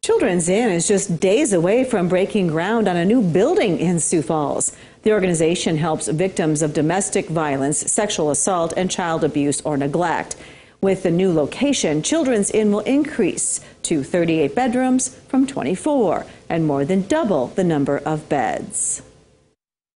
Children's Inn is just days away from breaking ground on a new building in Sioux Falls. The organization helps victims of domestic violence, sexual assault, and child abuse or neglect. With the new location, Children's Inn will increase to 38 bedrooms from 24 and more than double the number of beds.